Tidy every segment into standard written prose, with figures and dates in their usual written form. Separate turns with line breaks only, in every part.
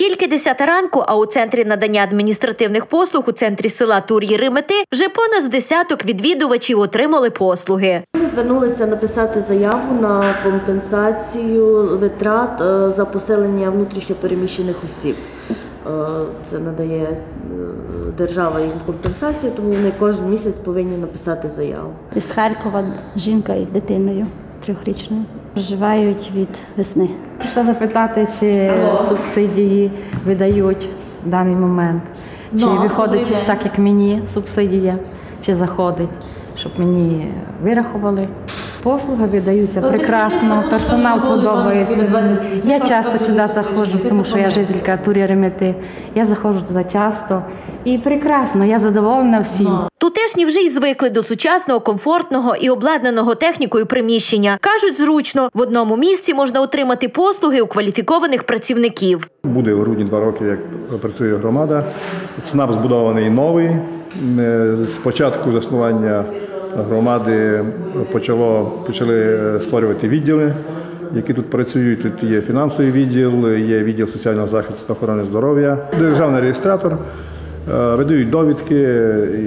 Тільки 10 ранку, а у центрі надання адміністративних послуг у центрі села Тур'ї-Ремети вже понад з десяток відвідувачів отримали послуги.
Ми звернулися написати заяву на компенсацію витрат за поселення внутрішньопереміщених осіб. Це надає держава їм компенсацію, тому вони кожен місяць повинні написати заяву.
З Харкова жінка із дитиною 3-річною. Проживають від весни.
Прийшла запитати, чи субсидії видають в даний момент. Чи виходить так, як мені субсидія, чи заходить, щоб мені вирахували. Послуги видаються прекрасно, персонал подобається. Я часто сюди заходжу, тому що я жителька Тур'ї-Ремети. Я заходжу туди часто і прекрасно, я задоволена всім.
Тутешні вже й звикли до сучасного, комфортного і обладнаного технікою приміщення. Кажуть, зручно, в одному місці можна отримати послуги у кваліфікованих працівників.
Буде в грудні 2 роки, як працює громада. ЦНАП збудований новий. З початку заснування громади почали створювати відділи, які тут працюють. Тут є фінансовий відділ, є відділ соціального захисту та охорони здоров'я, державний реєстратор, видають довідки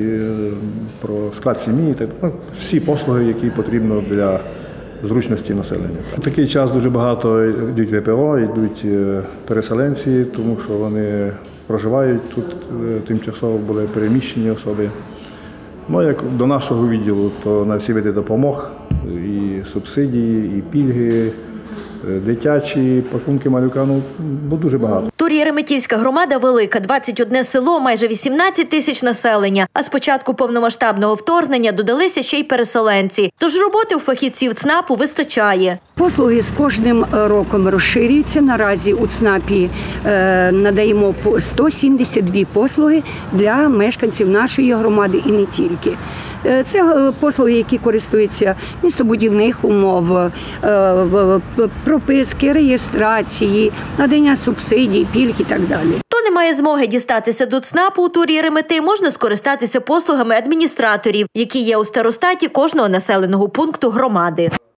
про склад сім'ї, всі послуги, які потрібно для зручності населення. У такий час дуже багато йдуть ВПО, йдуть переселенці, тому що вони проживають тут, тимчасово були переміщені особи. Ну, як до нашого відділу, то на всі види допомог, і субсидії, і пільги, дитячі, пакунки малюка, дуже багато.
Тур'ї-Реметівська громада велика, 21 село, майже 18 тисяч населення. А з початку повномасштабного вторгнення додалися ще й переселенці. Тож роботи у фахівців ЦНАПу вистачає.
Послуги з кожним роком розширюються. Наразі у ЦНАПі надаємо 172 послуги для мешканців нашої громади і не тільки. Це послуги, які користуються містобудівних умов, прописки, реєстрації, надання субсидій, пільг і так далі.
Хто не має змоги дістатися до ЦНАПу у Тур'ї-Ремети, можна скористатися послугами адміністраторів, які є у старостаті кожного населеного пункту громади.